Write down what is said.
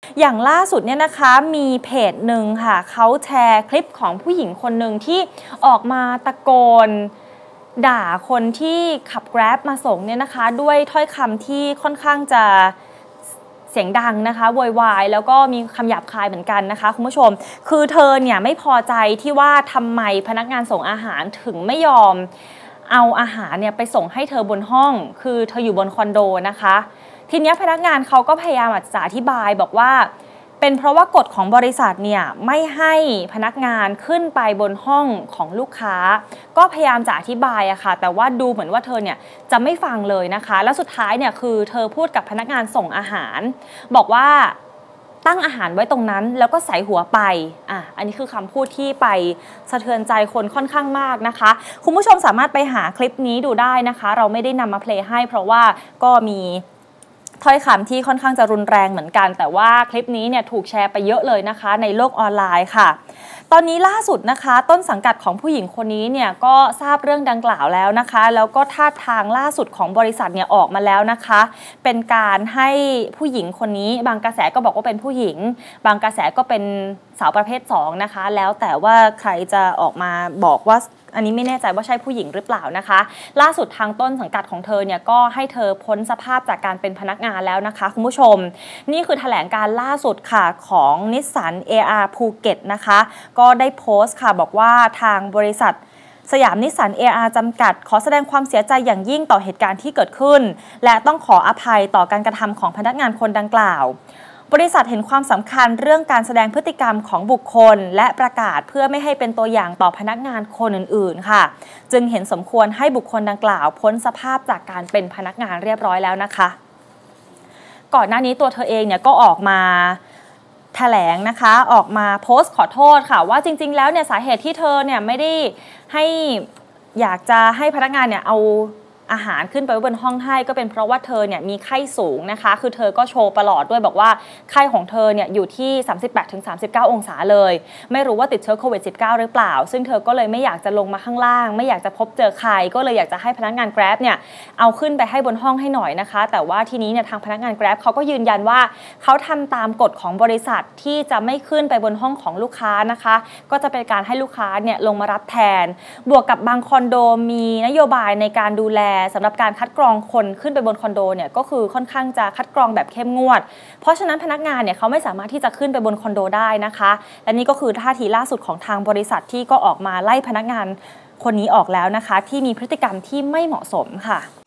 อย่างล่าสุดเนี่ยนะคะมีเพจหนึ่งค่ะเขาแชร์คลิปของผู้หญิงคนหนึ่งที่ออกมาตะโกนด่าคนที่ขับ Grab มาส่งเนี่ยนะคะด้วยถ้อยคำที่ค่อนข้างจะเสียงดังนะคะโวยวายแล้วก็มีคำหยาบคายเหมือนกันนะคะคุณผู้ชมคือเธอเนี่ยไม่พอใจที่ว่าทำไมพนักงานส่งอาหารถึงไม่ยอมเอาอาหารเนี่ยไปส่งให้เธอบนห้องคือเธออยู่บนคอนโดนะคะทีนี้พนักงานเขาก็พยายามจะอธิบายบอกว่าเป็นเพราะว่ากฎของบริษัทเนี่ยไม่ให้พนักงานขึ้นไปบนห้องของลูกค้าก็พยายามจะอธิบายอะค่ะแต่ว่าดูเหมือนว่าเธอเนี่ยจะไม่ฟังเลยนะคะแล้วสุดท้ายเนี่ยคือเธอพูดกับพนักงานส่งอาหารบอกว่าตั้งอาหารไว้ตรงนั้นแล้วก็ใส่หัวไปอันนี้คือคำพูดที่ไปสะเทือนใจคนค่อนข้างมากนะคะคุณผู้ชมสามารถไปหาคลิปนี้ดูได้นะคะเราไม่ได้นำมาเพลย์ให้เพราะว่าก็มีถ้อยคำที่ค่อนข้างจะรุนแรงเหมือนกันแต่ว่าคลิปนี้เนี่ยถูกแชร์ไปเยอะเลยนะคะในโลกออนไลน์ค่ะตอนนี้ล่าสุดนะคะต้นสังกัดของผู้หญิงคนนี้เนี่ยก็ทราบเรื่องดังกล่าวแล้วนะคะแล้วก็ท่าทางล่าสุดของบริษัทเนี่ยออกมาแล้วนะคะเป็นการให้ผู้หญิงคนนี้บางกระแสก็บอกว่าเป็นผู้หญิงบางกระแสก็เป็นสาวประเภท2นะคะแล้วแต่ว่าใครจะออกมาบอกว่าอันนี้ไม่แน่ใจว่าใช่ผู้หญิงหรือเปล่านะคะล่าสุดทางต้นสังกัดของเธอเนี่ยก็ให้เธอพ้นสภาพจากการเป็นพนักงานแล้วนะคะคุณผู้ชมนี่คือแถลงการล่าสุดค่ะของนิสสัน AR ภูเก็ตนะคะก็ได้โพสต์ค่ะบอกว่าทางบริษัทสยามนิสสัน AR จำกัดขอแสดงความเสียใจอย่างยิ่งต่อเหตุการณ์ที่เกิดขึ้นและต้องขออภัยต่อการกระทำของพนักงานคนดังกล่าวบริษัทเห็นความสำคัญเรื่องการแสดงพฤติกรรมของบุคคลและประกาศเพื่อไม่ให้เป็นตัวอย่างต่อพนักงานคนอื่นๆค่ะจึงเห็นสมควรให้บุคคลดังกล่าวพ้นสภาพจากการเป็นพนักงานเรียบร้อยแล้วนะคะก่อนหน้านี้ตัวเธอเองเนี่ยก็ออกมาแถลงนะคะออกมาโพสต์ขอโทษค่ะว่าจริงๆแล้วเนี่ยสาเหตุที่เธอเนี่ยไม่ได้ให้อยากจะให้พนักงานเนี่ยเอาอาหารขึ้นไปบนห้องให้ก็เป็นเพราะว่าเธอเนี่ยมีไข้สูงนะคะคือเธอก็โชว์ตลอดด้วยบอกว่าไข้ของเธอเนี่ยอยู่ที่ 38-39 องศาเลยไม่รู้ว่าติดเชื้อโควิด -19 หรือเปล่าซึ่งเธอก็เลยไม่อยากจะลงมาข้างล่างไม่อยากจะพบเจอใครก็เลยอยากจะให้พนักงาน Grab เนี่ยเอาขึ้นไปให้บนห้องให้หน่อยนะคะแต่ว่าทีนี้เนี่ยทางพนักงาน Grab เขาก็ยืนยันว่าเขาทำตามกฎของบริษัทที่จะไม่ขึ้นไปบนห้องของลูกค้านะคะก็จะเป็นการให้ลูกค้าเนี่ยลงมารับแทนบวกกับบางคอนโดมีนโยบายในการดูแลสำหรับการคัดกรองคนขึ้นไปบนคอนโดเนี่ยก็คือค่อนข้างจะคัดกรองแบบเข้มงวดเพราะฉะนั้นพนักงานเนี่ยเขาไม่สามารถที่จะขึ้นไปบนคอนโดได้นะคะและนี่ก็คือท่าทีล่าสุดของทางบริษัทที่ก็ออกมาไล่พนักงานคนนี้ออกแล้วนะคะที่มีพฤติกรรมที่ไม่เหมาะสมค่ะ